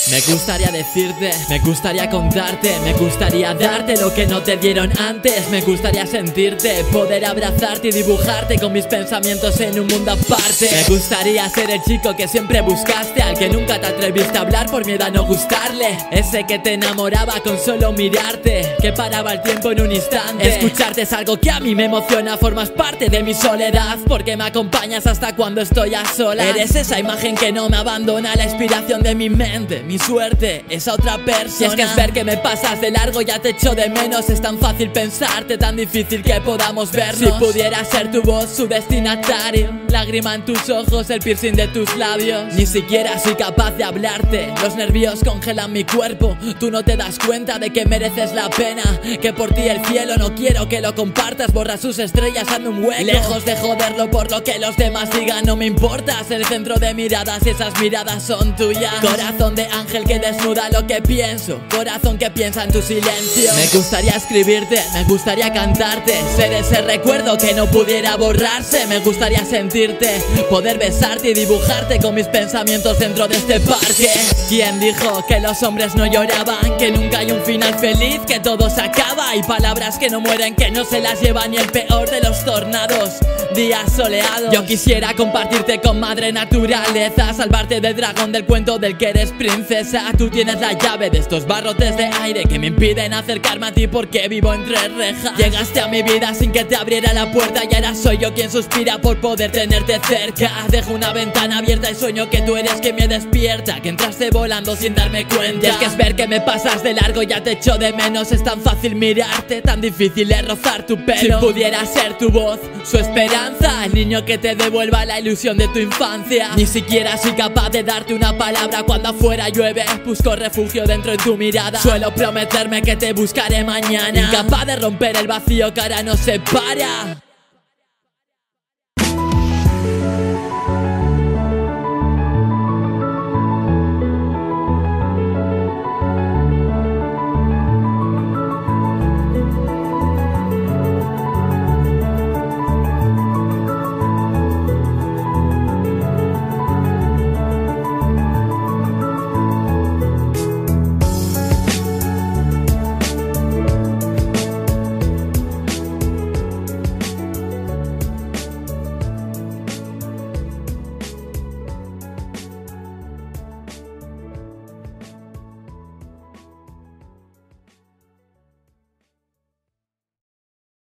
Me gustaría decirte, me gustaría contarte, me gustaría darte lo que no te dieron antes. Me gustaría sentirte, poder abrazarte y dibujarte con mis pensamientos en un mundo aparte. Me gustaría ser el chico que siempre buscaste, al que nunca te atreviste a hablar por miedo a no gustarle. Ese que te enamoraba con solo mirarte, que paraba el tiempo en un instante. Escucharte es algo que a mí me emociona, formas parte de mi soledad, porque me acompañas hasta cuando estoy a solas. Eres esa imagen que no me abandona, la inspiración de mi mente, mi suerte, esa otra persona. Si es que es ver que me pasas de largo, ya te echo de menos. Es tan fácil pensarte, tan difícil que podamos vernos. Si pudiera ser tu voz, su destinatario, lágrima en tus ojos, el piercing de tus labios. Ni siquiera soy capaz de hablarte, los nervios congelan mi cuerpo. Tú no te das cuenta de que mereces la pena, que por ti el cielo no quiero que lo compartas. Borra sus estrellas, hazme un hueco. Lejos de joderlo por lo que los demás digan, no me importas el centro de miradas y esas miradas son tuyas. Corazón de ángel que desnuda lo que pienso, corazón que piensa en tu silencio. Me gustaría escribirte, me gustaría cantarte, ser ese recuerdo que no pudiera borrarse. Me gustaría sentirte, poder besarte y dibujarte con mis pensamientos dentro de este parque. ¿Quién dijo que los hombres no lloraban? Que nunca hay un final feliz, que todo se acaba. Hay palabras que no mueren, que no se las lleva ni el peor de los tornados, días soleados. Yo quisiera compartirte con madre naturaleza, salvarte del dragón del cuento del que eres princesa. Tú tienes la llave de estos barrotes de aire que me impiden acercarme a ti porque vivo entre rejas. Llegaste a mi vida sin que te abriera la puerta y ahora soy yo quien suspira por poder tenerte cerca. Dejo una ventana abierta y sueño que tú eres quien me despierta, que entraste volando sin darme cuenta. Y es que es ver que me pasas de largo, ya te echo de menos. Es tan fácil mirarte, tan difícil es rozar tu pelo. Si pudiera ser tu voz, su esperanza, el niño que te devuelva la ilusión de tu infancia. Ni siquiera soy capaz de darte una palabra cuando afuera llueve. Busco refugio dentro de tu mirada, suelo prometerme que te buscaré mañana. Incapaz de romper el vacío que ahora nos separa.